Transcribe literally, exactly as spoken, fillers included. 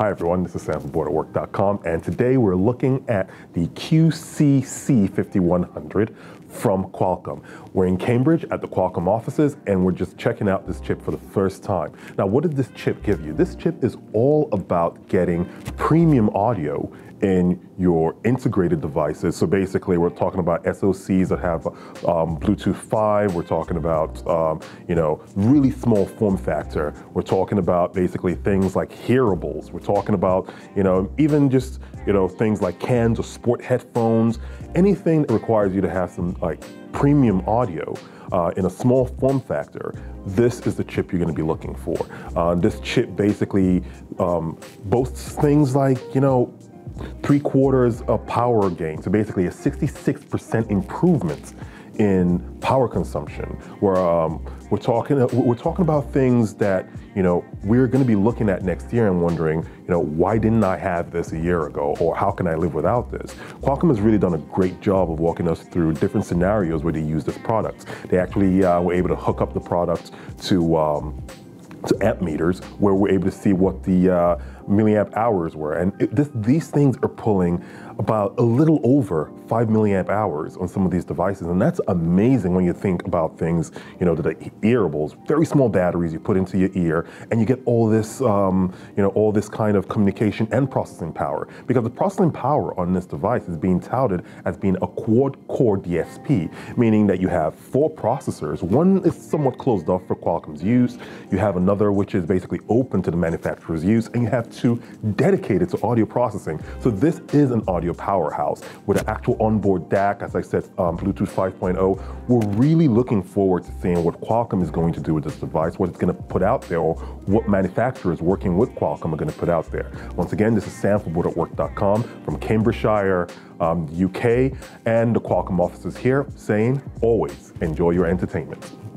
Hi everyone, this is Sam from board at work dot com, and today we're looking at the Q C C fifty-one hundred from Qualcomm. We're in Cambridge at the Qualcomm offices, and we're just checking out this chip for the first time. Now, what does this chip give you? This chip is all about getting premium audio in your integrated devices. So basically, we're talking about S O Cs that have um, Bluetooth five. We're talking about, um, you know, really small form factor. We're talking about basically things like hearables. We're talking about, you know, even just, you know, things like cans or sport headphones, anything that requires you to have some like premium audio uh, in a small form factor. This is the chip you're going to be looking for. Uh, this chip basically um, boasts things like, you know, three quarters of power gain. So basically a sixty-six percent improvement in power consumption. Where um, we're talking, we're talking about things that, you know, we're going to be looking at next year and wondering, you know, why didn't I have this a year ago, or how can I live without this? Qualcomm has really done a great job of walking us through different scenarios where they use this product. They actually uh, were able to hook up the product to um, to amp meters, where we're able to see what the uh, milliamp hours were. And it, this, these things are pulling about a little over five milliamp hours on some of these devices. And that's amazing when you think about things, you know, the hearables, very small batteries you put into your ear, and you get all this, um, you know, all this kind of communication and processing power. Because the processing power on this device is being touted as being a quad-core D S P, meaning that you have four processors. One is somewhat closed off for Qualcomm's use. You have another which is basically open to the manufacturer's use, and you have two dedicated to audio processing. So this is an audio powerhouse with an actual onboard D A C, as I said, um, Bluetooth five point oh. We're really looking forward to seeing what Qualcomm is going to do with this device, what it's going to put out there, or what manufacturers working with Qualcomm are going to put out there. Once again, this is Sam from board at work dot com from Cambridgeshire, um, U K, and the Qualcomm offices here, saying always enjoy your entertainment.